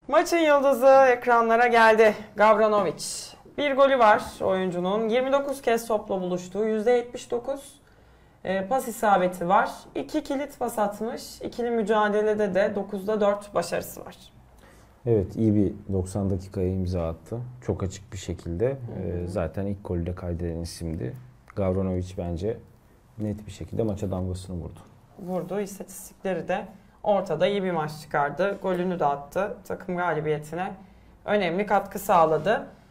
Maçın yıldızı ekranlara geldi. Gavranovic. Bir golü var oyuncunun. 29 kez topla buluştu. %79 pas isabeti var. 2 kilit pas atmış. İkili mücadelede de 9'da 4 başarısı var. Evet, iyi bir 90 dakikaya imza attı. Çok açık bir şekilde. Zaten ilk golü de kaydeden isimdi. Gavranovic bence net bir şekilde maça damgasını vurdu. Vurdu. İstatistikleri de ortada, iyi bir maç çıkardı. Golünü de attı. Takım galibiyetine önemli katkı sağladı.